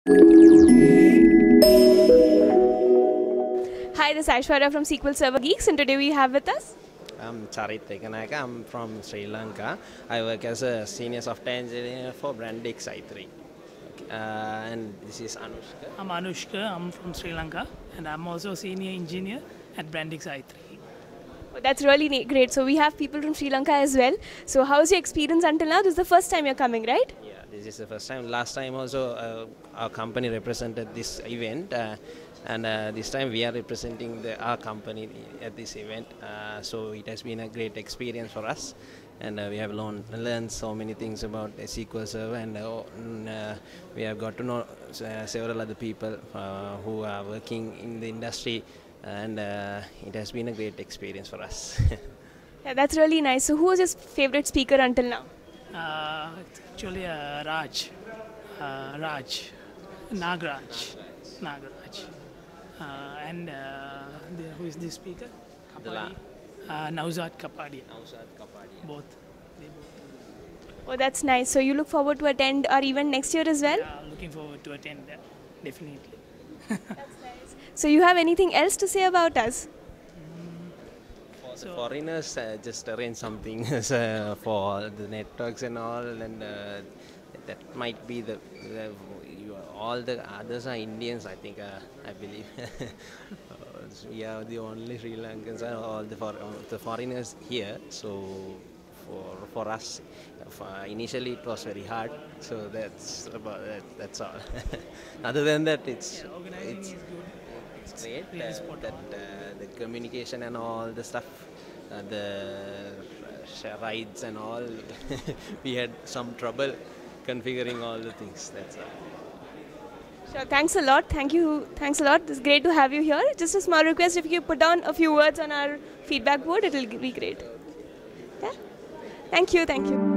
Hi, this is Aishwarya from SQL Server Geeks, and today we have with us. I'm Charit Tekanaka. I'm from Sri Lanka. I work as a senior software engineer for Brandix i3. And this is Anushka. I'm Anushka. I'm from Sri Lanka, and I'm also a senior engineer at Brandix i3. Oh, that's really great. So we have people from Sri Lanka as well. So how's your experience until now? This is the first time you're coming, right? Yeah, this is the first time. Last time also our company represented this event. And this time we are representing our company at this event. So it has been a great experience for us. And we have learned so many things about SQL Server, and we have got to know several other people who are working in the industry, and it has been a great experience for us. Yeah, that's really nice. So who was your favorite speaker until now? It's actually Raj, Nagraj. And who is the speaker? Kapadi. Nauzad Kapadia. Both. Oh, that's nice. So you look forward to attend our event next year as well? Looking forward to attend that, definitely. That's nice. So you have anything else to say about us? For the foreigners, just arrange something for the networks and all, and that might be all the others are Indians, I think. I believe we are the only Sri Lankans, all the foreigners here. So for us, initially it was very hard. So that's about that. That's all. Other than that, it's great that the communication and all the stuff, the rides and all. We had some trouble configuring all the things. That's all. Sure, thanks a lot. Thank you. Thanks a lot. It's great to have you here. Just a small request, if you put down a few words on our feedback board, it will be great. Yeah? Thank you.